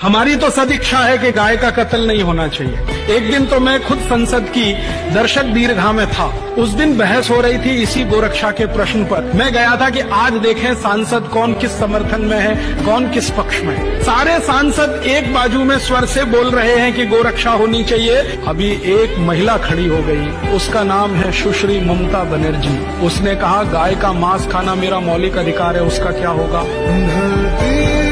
हमारी तो सदिच्छा है कि गाय का कत्ल नहीं होना चाहिए। एक दिन तो मैं खुद संसद की दर्शक दीर्घा में था। उस दिन बहस हो रही थी इसी गोरक्षा के प्रश्न पर। मैं गया था कि आज देखें सांसद कौन किस समर्थन में है, कौन किस पक्ष में है। सारे सांसद एक बाजू में स्वर से बोल रहे हैं कि गोरक्षा होनी चाहिए। अभी एक महिला खड़ी हो गई, उसका नाम है सुश्री ममता बनर्जी। उसने कहा गाय का मांस खाना मेरा मौलिक अधिकार है, उसका क्या होगा।